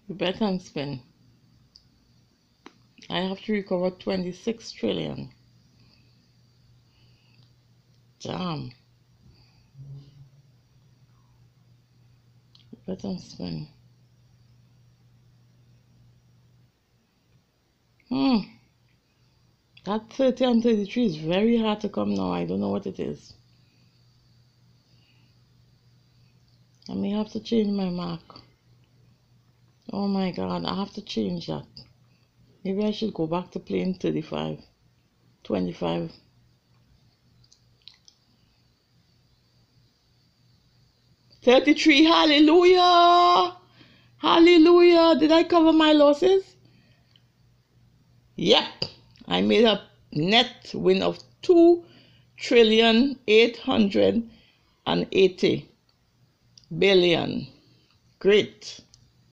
Bet and spin. I have to recover 26 trillion. Damn. Bet and spin. That 30 and 33 is very hard to come now. I don't know what it is. I may have to change my mark. Oh my God, I have to change that. Maybe I should go back to playing 35, 25. $33, hallelujah! Hallelujah! Did I cover my losses? Yep, I made a net win of 2,880,000,000,000. Great.